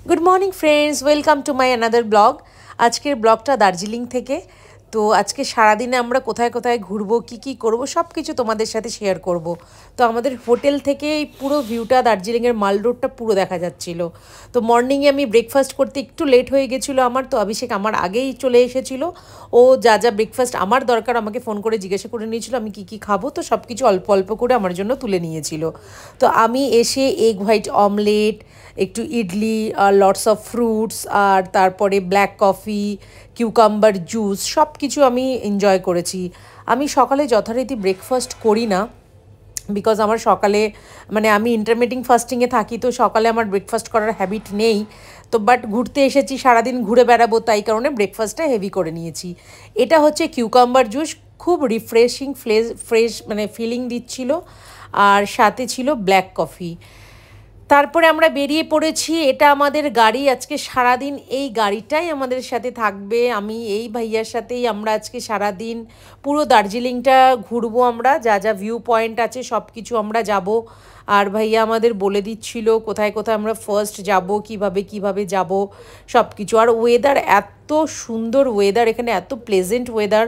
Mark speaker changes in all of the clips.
Speaker 1: Good morning friends, welcome to my another blog. আজকের ব্লগটা দার্জিলিং থেকে। তো আজকে সারাদিনে আমরা কোথায় কোথায় ঘুরবো, কি করব, সব কিছু তোমাদের সাথে শেয়ার করব। তো আমাদের হোটেল থেকে এই পুরো ভিউটা, দার্জিলিংয়ের মাল রোডটা পুরো দেখা যাচ্ছিল। তো মর্নিংয়ে আমি ব্রেকফাস্ট করতে একটু লেট হয়ে গেছিলো আমার, তো অভিষেক আমার আগেই চলে এসেছিল। ও যা যা ব্রেকফাস্ট আমার দরকার আমাকে ফোন করে জিজ্ঞাসা করে নিয়েছিল আমি কি খাবো, তো সব কিছু অল্প অল্প করে আমার জন্য তুলে নিয়েছিল। তো আমি এসে এগ হোয়াইট অমলেট, একটু ইডলি আর লটস অফ ফ্রুটস, আর তারপরে ব্ল্যাক কফি, কিউকাম্বার জুস, সব কিছু আমি এনজয় করেছি। আমি সকালে যথারীতি ব্রেকফাস্ট করি না, বিকজ আমার সকালে আমি ইন্টারমিটিং ফাস্টিংয়ে থাকি, তো সকালে আমার ব্রেকফাস্ট করার হ্যাবিট নেই। তো বাট ঘুরতে এসেছি, সারাদিন ঘুরে বেড়াবো, তাই কারণে ব্রেকফাস্টটা হেভি করে নিয়েছি। এটা হচ্ছে কিউকাম্বার জুস, খুব রিফ্রেশিং ফ্রেশ ফিলিং দিচ্ছিল, আর সাথে ছিল ব্ল্যাক কফি। তারপরে আমরা বেরিয়ে পড়েছি। এটা আমাদের গাড়ি, আজকে সারাদিন এই গাড়িটাই আমাদের সাথে থাকবে। আমি এই ভাইয়ার সাথেই আমরা আজকে সারাদিন পুরো দার্জিলিংটা ঘুরবো। আমরা যা যা ভিউ পয়েন্ট আছে সব কিছু আমরা যাব, আর ভাইয়া আমাদের বলে দিচ্ছিল কোথায় কোথায় আমরা ফার্স্ট যাব, কিভাবে যাব সব কিছু। আর ওয়েদার এত সুন্দর ওয়েদার এখানে, এত প্লেজেন্ট ওয়েদার,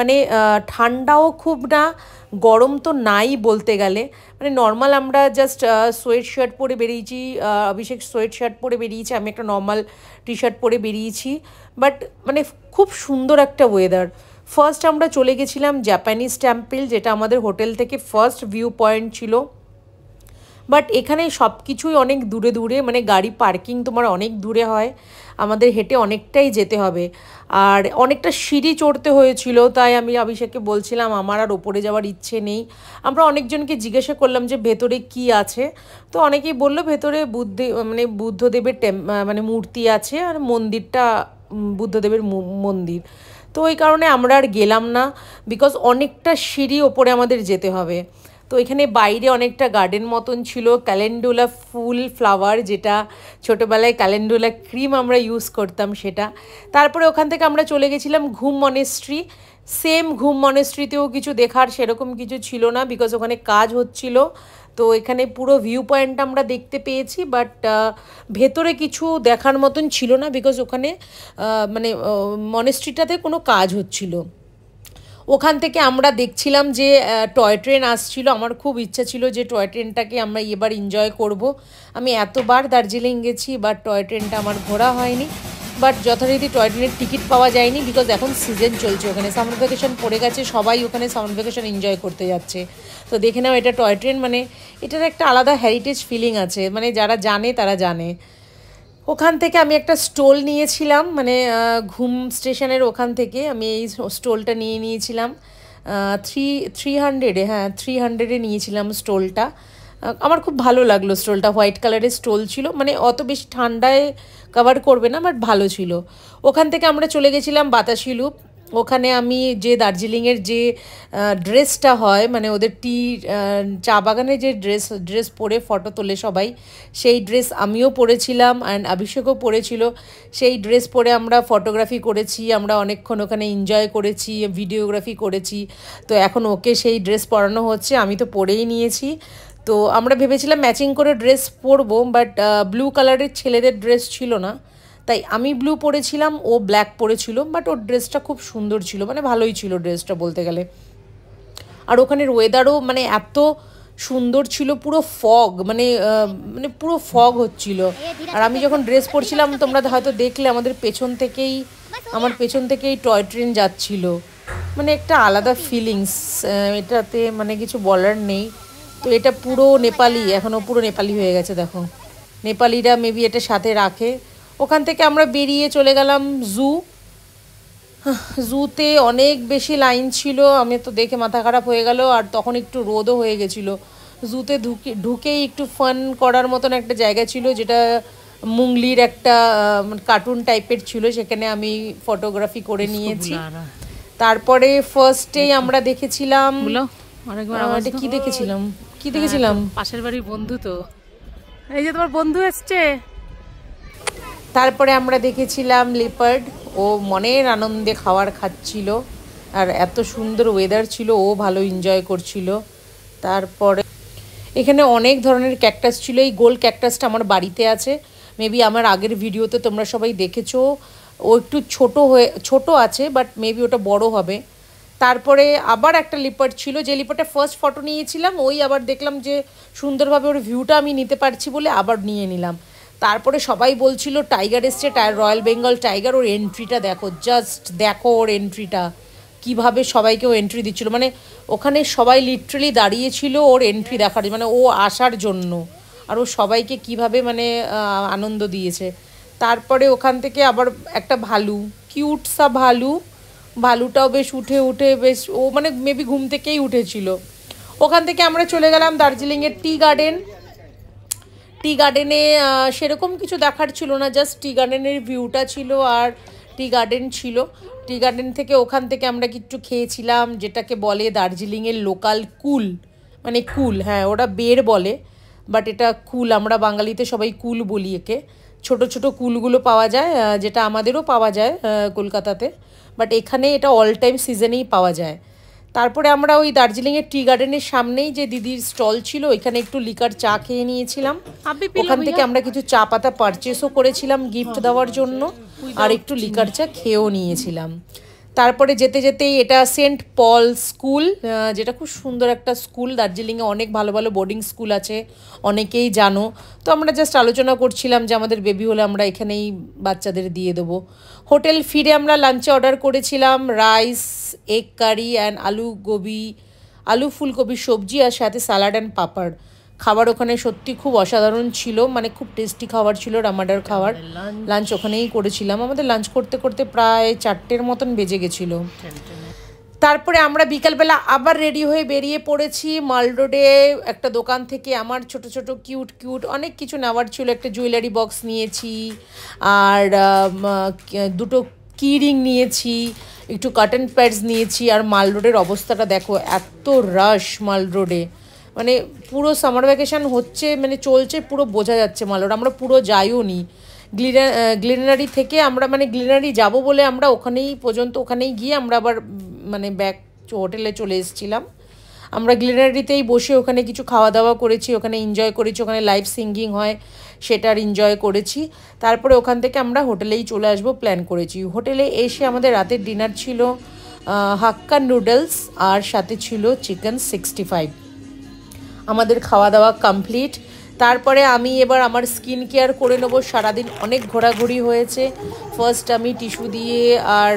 Speaker 1: ঠান্ডাও খুব না, গরম তো নাই বলতে গেলে। নর্মাল আমরা জাস্ট সোয়েট শার্ট পরে বেরিয়েছি, অভিষেক সোয়েট শার্ট পরে বেরিয়েছি, আমি একটা নর্মাল টি শার্ট পরে বেরিয়েছি। বাট খুব সুন্দর একটা ওয়েদার। ফার্স্ট আমরা চলে গেছিলাম জাপানিজ টেম্পল, যেটা আমাদের হোটেল থেকে ফার্স্ট ভিউ পয়েন্ট ছিল। বাট এখানে সব কিছুই অনেক দূরে দূরে, গাড়ি পার্কিং তোমার অনেক দূরে হয়, আমাদের হেঁটে অনেকটাই যেতে হবে, আর অনেকটা সিঁড়ি চড়তে হয়েছিল। তাই আমি অভিষেককে বলছিলাম আমার আর ওপরে যাওয়ার ইচ্ছে নেই। আমরা অনেকজনকে জিজ্ঞাসা করলাম যে ভেতরে কি আছে, তো অনেকেই বললো ভেতরে বুদ্ধদেবের মূর্তি আছে, আর মন্দিরটা বুদ্ধদেবের মন্দির। তো ওই কারণে আমরা আর গেলাম না, বিকজ অনেকটা সিঁড়ি ওপরে আমাদের যেতে হবে। তো এখানে বাইরে অনেকটা গার্ডেন মতন ছিল, ক্যালেন্ডুলা ফুল ফ্লাওয়ার, যেটা ছোটোবেলায় ক্যালেন্ডুলা ক্রিম আমরা ইউজ করতাম সেটা। তারপরে ওখান থেকে আমরা চলে গেছিলাম ঘুম মনেস্ট্রি। সেম ঘুম মনেস্ট্রিতেও কিছু দেখার সেরকম কিছু ছিল না, বিকজ ওখানে কাজ হচ্ছিল। তো এখানে পুরো ভিউ পয়েন্ট আমরা দেখতে পেয়েছি, বাট ভেতরে কিছু দেখার মতন ছিল না, বিকজ ওখানে মনেস্ট্রিটাতে কোনো কাজ হচ্ছিল। ওখান থেকে আমরা দেখছিলাম যে টয় ট্রেন আসছিল। আমার খুব ইচ্ছা ছিল যে টয় ট্রেনটাকে আমরা এবার এনজয় করব। আমি এতবার দার্জিলিং গেছি, বাট টয় ট্রেনটা আমার ঘোরা হয়নি। বাট যথারীতি টয় ট্রেনের টিকিট পাওয়া যায়নি, বিকজ এখন সিজন চলছে, ওখানে সামার ভ্যাকেশন পড়ে গেছে, সবাই ওখানে সামার ভ্যাকেশন এনজয় করতে যাচ্ছে। তো দেখে নাও, এটা টয় ট্রেন, এটার একটা আলাদা হেরিটেজ ফিলিং আছে, যারা জানে তারা জানে। ওখান থেকে আমি একটা স্টোল নিয়েছিলাম, ঘুম স্টেশনের ওখান থেকে আমি এই স্টোলটা নিয়েছিলাম 300, হ্যাঁ 300-এ নিয়েছিলাম স্টোলটা। আমার খুব ভালো লাগলো স্টোলটা, হোয়াইট কালারের স্টোল ছিল, অত বেশি ঠান্ডায় কভার করবে না, বাট ভালো ছিল। ওখান থেকে আমরা চলে গেছিলাম বাতাসি লুপ। ওখানে আমি যে দার্জিলিংয়ের যে ড্রেসটা হয়, ওদের চা বাগানে যে ড্রেস পরে ফটো তোলে সবাই, সেই ড্রেস আমিও পরেছিলাম, অ্যান্ড অভিষেকও পরেছিল। সেই ড্রেস পরে আমরা ফটোগ্রাফি করেছি, আমরা অনেকক্ষণ ওখানে এনজয় করেছি, ভিডিওগ্রাফি করেছি। তো এখন ওকে সেই ড্রেস পরানো হচ্ছে, আমি তো পরেই নিয়েছি। তো আমরা ভেবেছিলাম ম্যাচিং করে ড্রেস পরবো, বাট ব্লু কালারের ছেলেদের ড্রেস ছিল না, তাই আমি ব্লু পরেছিলাম, ও ব্ল্যাক পরেছিল। বাট ওর ড্রেসটা খুব সুন্দর ছিল, ভালোই ছিল ড্রেসটা বলতে গেলে। আর ওখানের ওয়েদারও এত সুন্দর ছিল, পুরো ফগ, পুরো ফগ হচ্ছিল। আর আমি যখন ড্রেস পরছিলাম, তোমরা হয়তো দেখলে আমার পেছন থেকেই টয় ট্রেন যাচ্ছিল, একটা আলাদা ফিলিংস এটাতে, কিছু বলার নেই। তো এটা পুরো নেপালি, এখনও পুরো নেপালি হয়ে গেছে, দেখো নেপালিরা মেবি এটা সাথে রাখে। ওখান থেকে আমরা বেরিয়ে চলে গেলাম জুতে। অনেক বেশি লাইন ছিল, আমি তো দেখে মাথা খারাপ হয়ে গেল, আর তখন একটু রোদও হয়ে গেছিলো। জুতে ঢুকেই একটু ফান করার মতন একটা জায়গা ছিল, যেটা মুংলির একটা কার্টুন টাইপের ছিল, সেখানে আমি ফটোগ্রাফি করে নিয়েছি। তারপরে ফার্স্টেই আমরা দেখেছিলাম, এটা কি দেখেছিলাম
Speaker 2: পাশের বাড়ির বন্ধু, তো এই যে তোমার বন্ধু এসছে।
Speaker 1: তারপরে আমরা দেখেছিলাম লেপার্ড, ও মনের আনন্দে খাচ্ছিল, আর এত সুন্দর ওয়েদার ছিল, ও ভালো এনজয় করছিল। তারপরে এখানে অনেক ধরনের ক্যাকটাস ছিল, এই গোল ক্যাকটাসটা আমার বাড়িতে আছে, মেবি আমার আগের ভিডিওতে তোমরা সবাই দেখেছো, ও একটু ছোট আছে, বাট মেবি ওটা বড় হবে। তারপরে আবার একটা লিপার্ড ছিল, যে লিপার্ডটা ফার্স্ট ফটো নিয়েছিলাম, ওই আবার দেখলাম যে সুন্দরভাবে ওর ভিউটা আমি নিতে পারছি বলে আবার নিয়ে নিলাম। তারপরে সবাই বলছিল টাইগার এসছে, রয়্যাল বেঙ্গল টাইগার, ওর এন্ট্রিটা দেখো, জাস্ট দেখো ওর এন্ট্রিটা, কীভাবে সবাইকে ও এন্ট্রি দিচ্ছিলো। মানে ওখানে সবাই লিটারালি দাঁড়িয়েছিল ওর এন্ট্রি দেখার, মানে ও আসার জন্য, আর ও সবাইকে কীভাবে মানে আনন্দ দিয়েছে। তারপরে ওখান থেকে আবার একটা ভালু, কিউট সা ভালুটাও বেশ উঠে বেশ, ও মানে মেবি ঘুম থেকেই উঠেছিল। ওখান থেকে আমরা চলে গেলাম দার্জিলিংয়ের টি গার্ডেনে। সেরকম কিছু দেখার ছিল না, জাস্ট টি গার্ডেনের ভিউটা ছিল আর টি গার্ডেন ছিল। টি গার্ডেন থেকে ওখান থেকে আমরা কিছু খেয়েছিলাম, যেটাকে বলে দার্জিলিংয়ের লোকাল কুল, মানে কুল, হ্যাঁ ওরা বের বলে, বাট এটা কুল, আমরা বাঙালিতে সবাই কুল বলি একে। ছোট ছোট কুলগুলো পাওয়া যায়, যেটা আমাদেরও পাওয়া যায় কলকাতাতে, বাট এখানে এটা অল টাইম সিজনেই পাওয়া যায়। তারপরে আমরা ওই দার্জিলিংয়ের টি গার্ডেনের সামনেই যে দিদির স্টল ছিল, ওইখানে একটু লিকার চা খেয়ে নিয়েছিলাম। ওখান থেকে আমরা কিছু চা পাতা পারচেসও করেছিলাম গিফট দেওয়ার জন্য, আর একটু লিকার চা খেয়েও নিয়েছিলাম। তারপরে যেতে যেতেই এটা সেন্ট পল স্কুল, যেটা খুব সুন্দর একটা স্কুল। দার্জিলিংয়ে অনেক ভালো ভালো বোর্ডিং স্কুল আছে, অনেকেই জানো। তো আমরা জাস্ট আলোচনা করছিলাম যে আমাদের বেবি হলে আমরা এখানেই বাচ্চাদের দিয়ে দেবো। হোটেল ফিরে আমরা লাঞ্চে অর্ডার করেছিলাম রাইস, এগ কারি অ্যান্ড আলু ফুলকপি সবজি, আর সাথে স্যালাড অ্যান্ড পাপড়। খাবার ওখানে সত্যি খুব অসাধারণ ছিল, মানে খুব টেস্টি খাবার ছিল, রামাডার খাবার। লাঞ্চ ওখানেই করেছিলাম। আমাদের লাঞ্চ করতে করতে প্রায় 4টের মতন বেজে গেছিলো। তারপরে আমরা বিকালবেলা আবার রেডি হয়ে বেরিয়ে পড়েছি মাল রোডে একটা দোকান থেকে। আমার ছোট ছোট কিউট অনেক কিছু নেওয়ার ছিল। একটা জুয়েলারি বক্স নিয়েছি, আর দুটো কি রিং নিয়েছি, একটু কার্টেন প্যাডস নিয়েছি। আর মাল রোডের অবস্থাটা দেখো, এত রাশ মাল রোডে, মানে পুরো সামার ভ্যাকেশান হচ্ছে, মানে চলছে, পুরো বোঝা যাচ্ছে মাল রোড। আমরা পুরো যাইও নি গ্লিনারি থেকে, আমরা মানে গ্লিনারি যাব বলে আমরা ওখানেই গিয়ে আমরা আবার মানে ব্যাক হোটেলে চলে এসেছিলাম। আমরা গ্লিনারিতেই বসে ওখানে কিছু খাওয়া দাওয়া করেছি, ওখানে এনজয় করেছি, ওখানে লাইভ সিঙ্গিং হয় সেটার এনজয় করেছি। তারপরে ওখান থেকে আমরা হোটেলেই চলে আসবো প্ল্যান করেছি। হোটেলে এসে আমাদের রাতের ডিনার ছিল হাক্কা নুডলস, আর সাথে ছিল চিকেন 65। আমাদের খাওয়া দাওয়া কমপ্লিট। তারপরে আমি এবার আমার স্কিন কেয়ার করে নেবো। সারাদিন অনেক ঘোরাঘুরি হয়েছে। ফার্স্ট আমি টিস্যু দিয়ে আর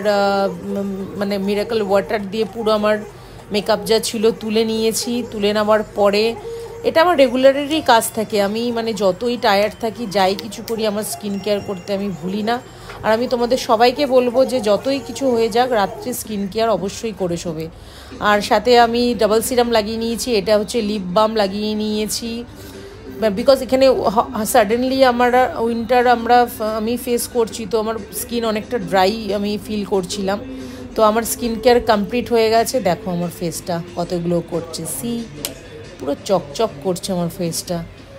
Speaker 1: মানে মিরাকল ওয়াটার দিয়ে পুরো আমার মেকআপ যা ছিল তুলে নিয়েছি। তুলে নেওয়ার পরে, এটা আমার রেগুলারেরই কাজ থাকে, আমি মানে যতই টায়ার্ড থাকি, যাই কিছু করি, আমার স্কিন কেয়ার করতে আমি ভুলি না। আর আমি তোমাদের সবাইকে বলবো যে যতই কিছু হয়ে যাক, রাত্রে স্কিন কেয়ার অবশ্যই করে শোবে। আর সাথে আমি ডাবল সিরাম লাগিয়ে নিয়েছি, এটা হচ্ছে লিপ বাম লাগিয়ে নিয়েছি, বিকজ এখানে সাডেনলি উইন্টার আমি ফেস করছি, তো আমার স্কিন অনেকটা ড্রাই আমি ফিল করছিলাম। তো আমার স্কিন কেয়ার কমপ্লিট হয়ে গেছে। দেখো আমার ফেসটা কতগুলো করছে, পুরো চকচক করছে আমার ফেসটা।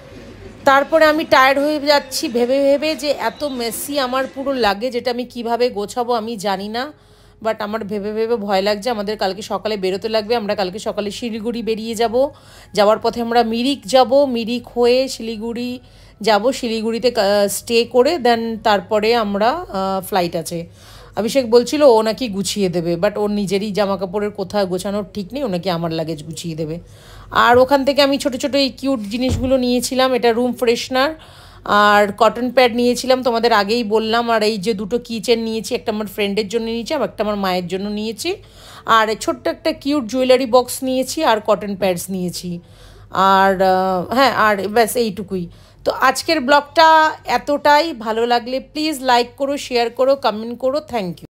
Speaker 1: তারপরে আমি টায়ার্ড হয়ে যাচ্ছি ভেবে যে এত মেসি আমার পুরো লাগে, যেটা আমি কিভাবে গোছাবো আমি জানি না, বাট আমার ভেবে ভয় লাগছে। আমাদের কালকে সকালে বেরোতে লাগবে। আমরা কালকে সকালে শিলিগুড়ি বেরিয়ে যাব। যাওয়ার পথে আমরা মিরিক যাব, মিরিক হয়ে শিলিগুড়ি যাব, শিলিগুড়িতে স্টে করে দেন তারপরে আমরা ফ্লাইট আছে। অভিষেক বলছিল ও নাকি গুছিয়ে দেবে, বাট ওর নিজেরই জামা কাপড়ের কোথাও গোছানোর ঠিক নেই, ও নাকি আমার লাগেজ গুছিয়ে দেবে। আর ওখান থেকে আমি ছোট ছোট এই কিউট জিনিসগুলো নিয়েছিলাম। এটা রুম ফ্রেশনার আর কটন প্যাড নিয়েছিলাম, তোমাদের আগেই বললাম। আর এই যে দুটো কিচেন নিয়েছি, একটা আমার ফ্রেন্ডের জন্য নিয়েছি, আর একটা আমার মায়ের জন্য নিয়েছি। আর ছোট্ট একটা কিউট জুয়েলারি বক্স নিয়েছি, আর কটন প্যাডস নিয়েছি। আর হ্যাঁ, আর ব্যাস এইটুকুই। তো আজকের ব্লগটা এতটাই। ভালো লাগলে প্লিজ লাইক করো, শেয়ার করো, কমেন্ট করো। Thank you.